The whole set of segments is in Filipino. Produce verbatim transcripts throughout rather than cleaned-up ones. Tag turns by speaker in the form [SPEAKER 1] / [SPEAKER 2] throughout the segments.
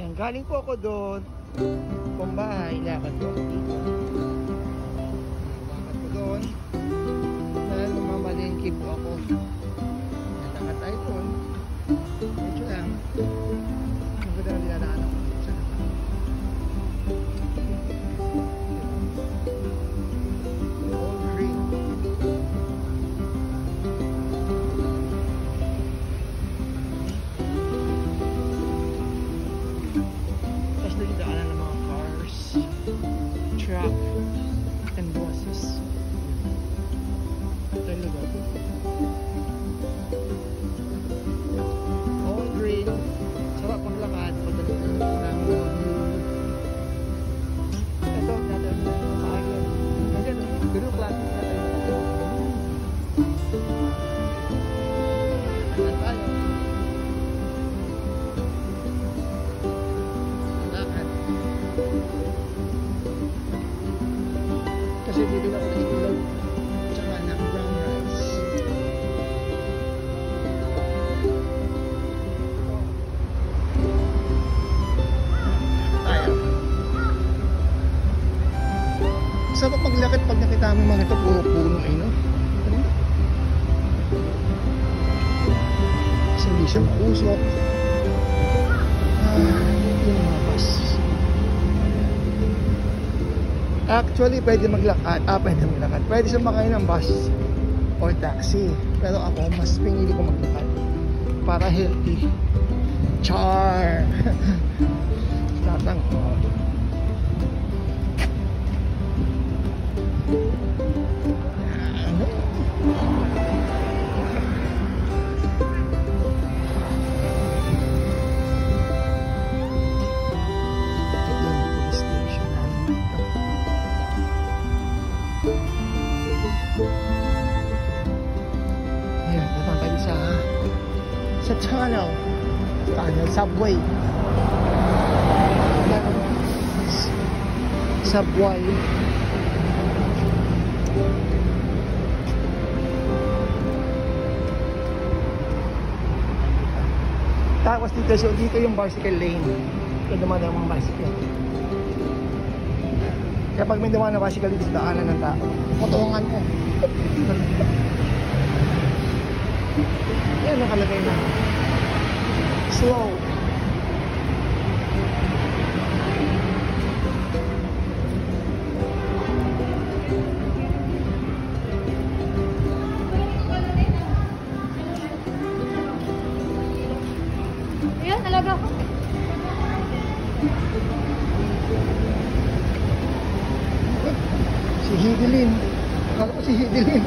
[SPEAKER 1] Ayan, galing po ako doon. Kung bahay, lakad po ako dito. Lakad ko doon. Dahil mamalingki po ako. Lakad tayo doon. Medyo lang. Ang ganda na dinadaan ako sa lakad. All green. Tapos doon yung daanan ng mga cars, truck, and buses. Ito yung lugar. All green. Sarap maglakad. Pagdating ng mga view. Ito, natin na yung maayon. Ganyan, gano'ng klase na tayo. Ayan tayo. Lakad. Kasi bibili ako ng itlog. Tsaka ng brown rice. Tayo. Sarap maglakad pag nakita mo yung mga ito, puro puno eh, no? Kasi hindi siya mausok. Ah, yung mga bus. Actually, pwede maglakad. Ah, pwede maglakad. Pwede siya makain ng bus or taxi. Pero ako, mas pinili ko maglakad. Para healthy. Char! Tatang ko. Ayan, naman tayo sa sa tunnel. Tunnel, subway. Subway. Tapos dito, so dito yung bicycle lane. Ito naman ang mga bicycle. Kaya pag may dumaan na bicycle dito sa daanan ng tao, motongan ko. Yan nakalagay na. Slow.
[SPEAKER 2] Ayan, alaga ko.
[SPEAKER 1] Si Hidilin. Akala ko si Hidilin.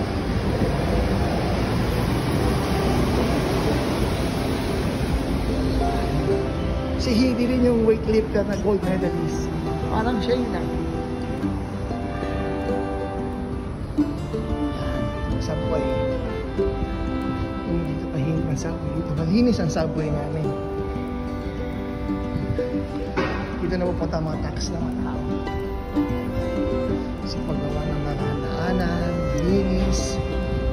[SPEAKER 1] Si Hidilin yung weightlifter na gold medalist. Parang siya yun ah. Subway. Yung dito pahinig ang subway. Dito malinis ang subway namin. Dito na pupunta ang mga tax na mga tao. Sa paggawa ng mga daanan, linis.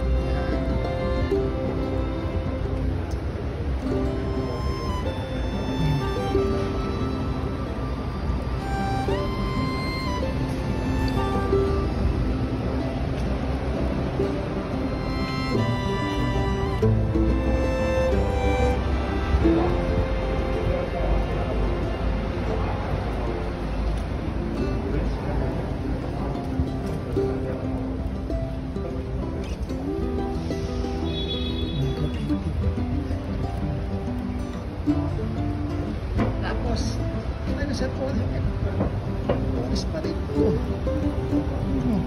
[SPEAKER 1] Tapos, ano sa po? Tapos pa rin po. Ano?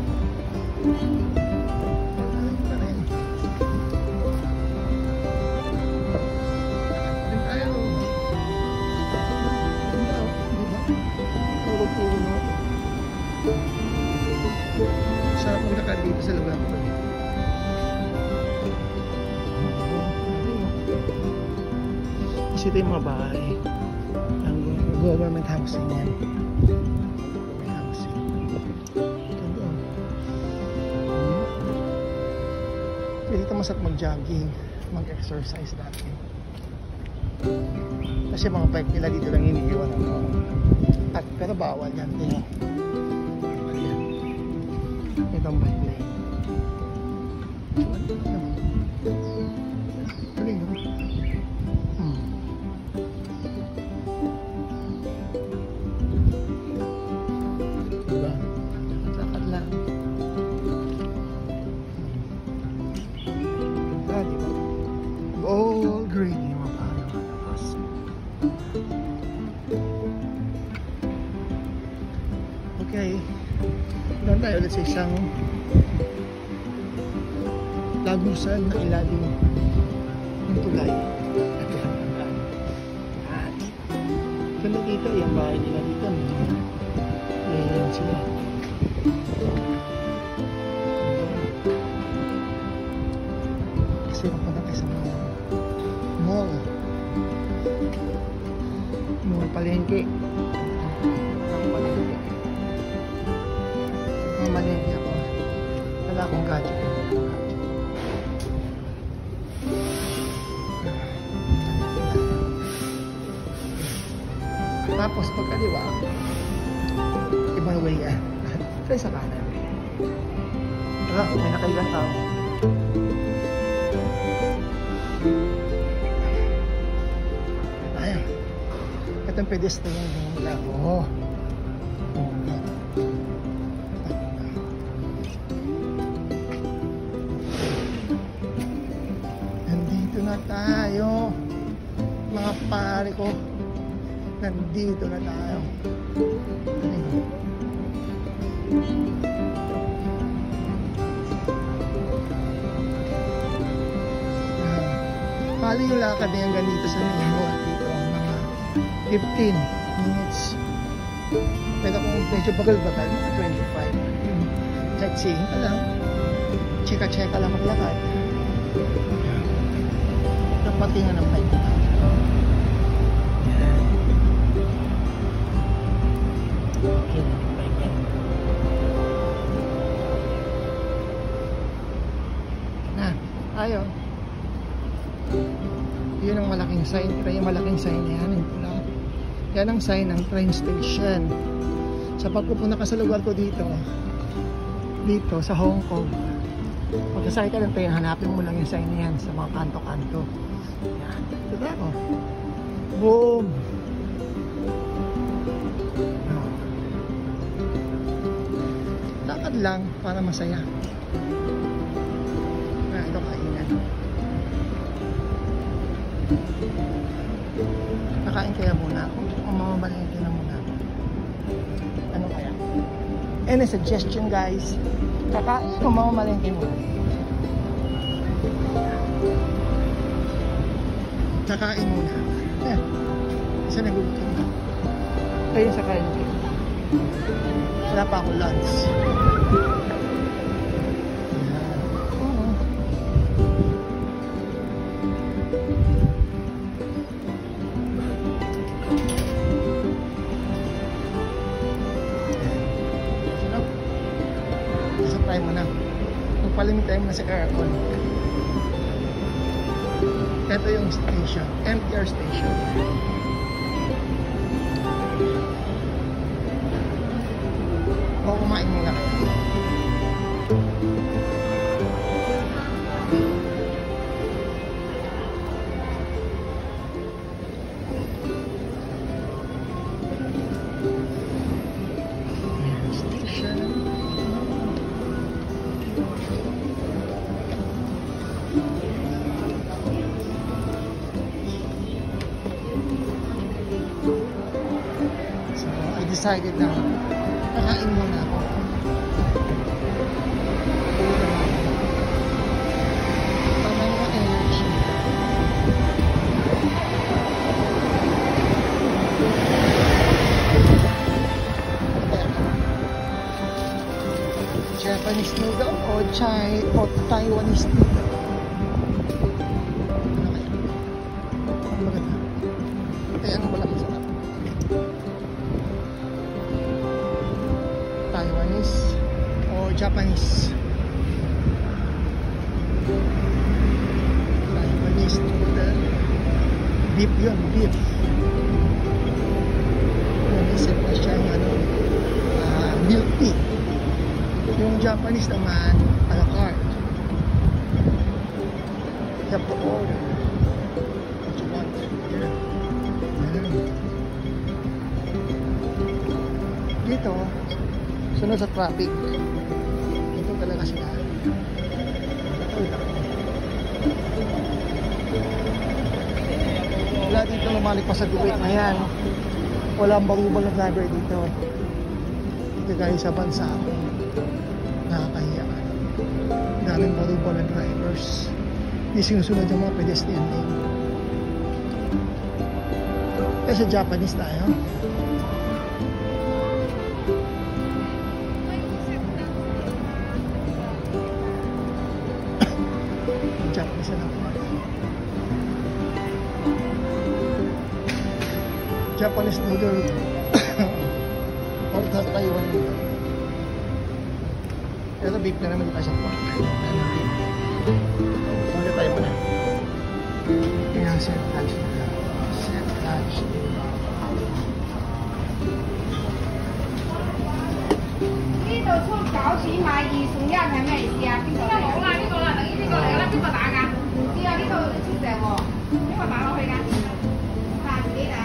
[SPEAKER 1] Ano pa rin? Ano tayo? Ano? Diba? Puro-puro. Sarap maglakad dito sa lugar ko. Kasi ito yung mga bahay ang government housing yan. Government housing. Ganda. Hmm. Kaya dito masarap mag-jogging, mag-exercise dati. Kasi mga bike nila dito lang iniiwan. Ano? bawal yan din. Bawal yan. Itong bike lane. So, ano naman? Galing, no? Hmm. Diba? Lakad lang. Ah, diba? Gold green yung mga pare. Okay. Doon tayo ulit sa isang lagusan na ilalim ng tulay. At yan. At ganda dito, yung bahay nila dito. Ayan sila. Kasi mapunta tayo sa mga mall. Mall palengke. Ang palengke. Ang malengke ako. Wala akong gadget. Tapos pagkaliwa, ibang way yan. Tayo sa kanan. Tara, may nakailang tao. Ayan. Itong pedestrian yung tao. Oh. Nandito na tayo. Mga pare ko. Nandito na tayo. Pali yung lakad na yung ganito sa Nemo dito. Mga fifteen minutes. Pero kung medyo bagal-bagal, mga twenty-five. Sightseeing ka lang. Cheka-cheka lang maglakad. Napatingan ng bike. Okay, bike. Na, ayaw. Yun ang malaking sign. Ito yung malaking sign na yan. Yan ang sign ng train station. Sa pagpupunta ka sa lugar ko dito, dito sa Hong Kong, pagkasakay ka ng train, hanapin mo lang yung sign na yan sa mga kanto-kanto. Yan. Diba ako? Boom! Lakad lang para masaya. Ah, ito kainan. Nakain kaya muna ako o mamamalengke na muna ako? Ano kaya? Any suggestion guys? Kakain o mamamalengke muna? Kakain muna. Eh, isa nagugutom na. Ayun sa kain ko. Wala pa ako lunch. Tayo muna. Magpalimit tayo muna sa aircon. Ito yung station. M T R station. O kumain muna kayo. Decided na kakain muna ako. Para yung energy. Japanese noodle o chai o Taiwanese noodle. Ano kaya? Ano maganda? Kaya ano wala masarap? Taiwanese o Japanese. Taiwanese noodle. Beef yun, beef. Nanisip na siya yung ano. Japanese naman, a la carte. You have to order what you want. Here. Ayan. Dito, sunod sa traffic. Dito talaga sila. Wala dito lumalik pa sa duwit na yan. Walang barubal na driver dito. Dito guys sa bansa ako. Nakakahiya. Daming barubal na drivers. Hindi sinusunod yung mga pedestrian lane. Kaya sa Japanese tayo. Japanese na lang. Japanese noodle. Or sa Taiwan noodle. Pero beef na naman tayo sa pork. Ano beef? Hindi tayo pa na. Kaya set lunch na lang. Set lunch.
[SPEAKER 3] 呢度出九錢買二送一係咩意思啊？呢個冇啦，呢個啦，等於呢個嚟啦，邊個打㗎？唔知啊，呢度出隻喎，邊個打落去㗎？睇下自己打。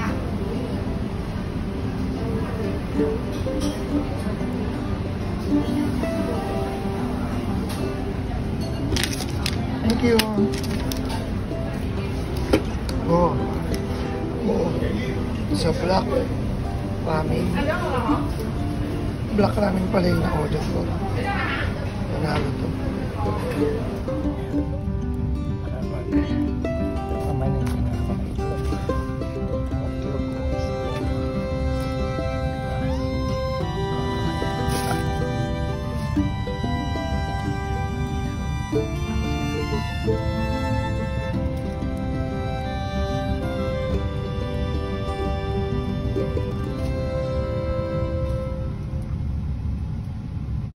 [SPEAKER 1] Thank you. Oh. Oh. Sa black ramen. Black ramen pala yung na-order ko. Panalo to. Kamay na yung pinakakamay ko. Thank you.